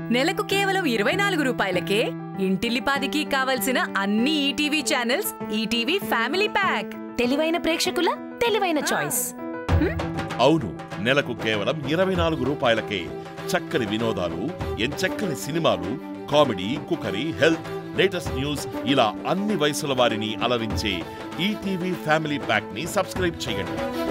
నెలకు కేవలం 24 రూపాయలకే ఇంటిల్లిపాదికి కావలసిన అన్ని ETV channels ETV family pack. తెలివైన ప్రేక్షకుల తెలివైన చాయిస్. అవును, నెలకు కేవలం 24 రూపాయలకే చక్కని వినోదాలు, ఎంచక్కని సినిమాలు, comedy, cookery, health, latest news ఇలా అన్ని వయసుల వారిని అలరించే ఈటీవీ ఫ్యామిలీ ప్యాక్ ని సబ్స్క్రైబ్ చేయండి.